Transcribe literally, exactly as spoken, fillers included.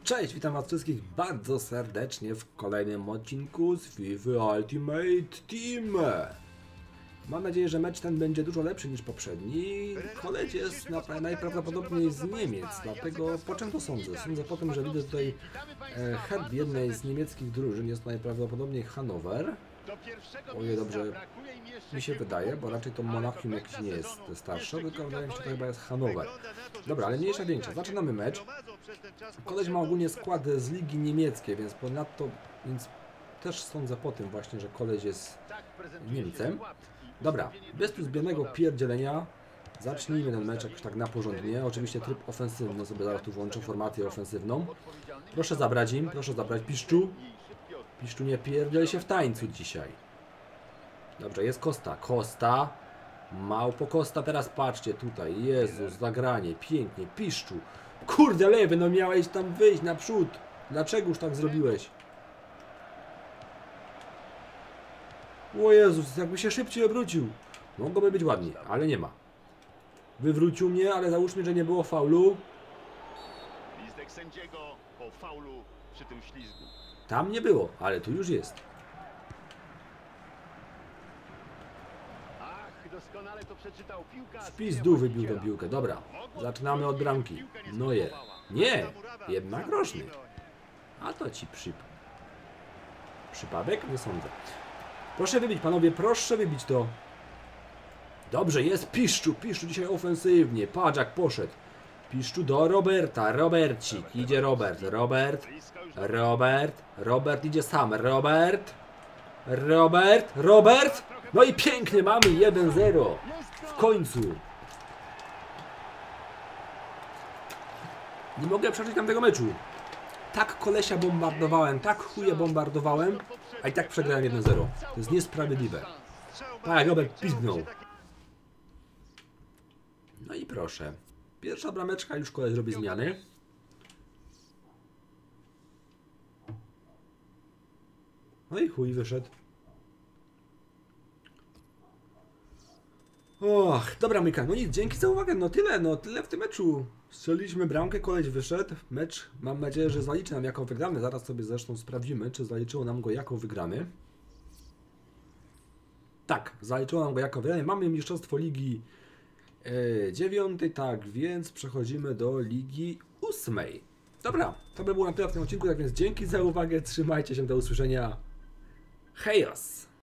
Cześć, witam was wszystkich bardzo serdecznie w kolejnym odcinku z FIFA Ultimate Team. Mam nadzieję, że mecz ten będzie dużo lepszy niż poprzedni. Koleś jest najprawdopodobniej z Niemiec, dlatego po czym to sądzę? Sądzę po tym, że widzę tutaj e, herb jednej z niemieckich drużyn, jest to najprawdopodobniej Hannover. O ile dobrze mi się wydaje, bo raczej to Monachium jakiś nie jest starszy, tylko wydaje mi się, że to chyba jest Hannover. Dobra, ale mniejsza większa. Zaczynamy mecz. Koleś ma ogólnie skład z ligi niemieckiej, więc ponadto, więc też sądzę po tym właśnie, że koleś jest Niemcem. Dobra, bez tu zbiernego pierdzielenia zacznijmy ten mecz jakoś tak na porządnie. Oczywiście tryb ofensywny, sobie zaraz tu włączę formację ofensywną. Proszę zabrać im, proszę zabrać Piszczu. Piszczu, nie pierdziel się w tańcu dzisiaj. Dobrze, jest Costa, Costa. Małpo Costa, teraz patrzcie tutaj, Jezus, zagranie, pięknie, Piszczu. Kurde lewy, no miałeś tam wyjść naprzód. Dlaczegoż tak zrobiłeś? O Jezus, jakby się szybciej obrócił. Mogłoby być ładnie, ale nie ma. Wywrócił mnie, ale załóżmy, że nie było faulu. Listek sędziego po faulu przy tym ślizgu. Tam nie było, ale tu już jest. Ach, doskonale to przeczytał piłka. Z pizdu wybił tę piłkę, dobra. Zaczynamy od bramki. Neuer. Nie, jednak roczny. A to ci przyp... Przypadek? Nie sądzę. Proszę wybić, panowie, proszę wybić to. Dobrze, jest Piszczu. Piszczu dzisiaj ofensywnie. Patrz jak poszedł. Piszczu do Roberta. Robercik. Idzie Robert. Robert. Robert. Robert idzie sam. Robert. Robert. Robert. No i pięknie mamy jeden zero. W końcu. Nie mogę przeżyć tamtego meczu. Tak kolesia bombardowałem, tak chuje bombardowałem, a i tak przegrałem jeden zero. To jest niesprawiedliwe. Tak, Robert pizgnął. No i proszę. Pierwsza brameczka, już koleś robi zmiany. No i chuj wyszedł. Och, dobra Mika, no nic, dzięki za uwagę, no tyle, no tyle w tym meczu. Strzeliliśmy bramkę, koleś wyszedł. Mecz, mam nadzieję, że zaliczy nam jako wygramy. Zaraz sobie zresztą sprawdzimy, czy zaliczyło nam go jako wygramy. Tak, zaliczyło nam go jako wygramy. Mamy mistrzostwo ligi e, dziewiątej, tak więc przechodzimy do ligi ósmej. Dobra, to by było na tyle w tym odcinku, tak więc dzięki za uwagę, trzymajcie się, do usłyszenia. Hejos!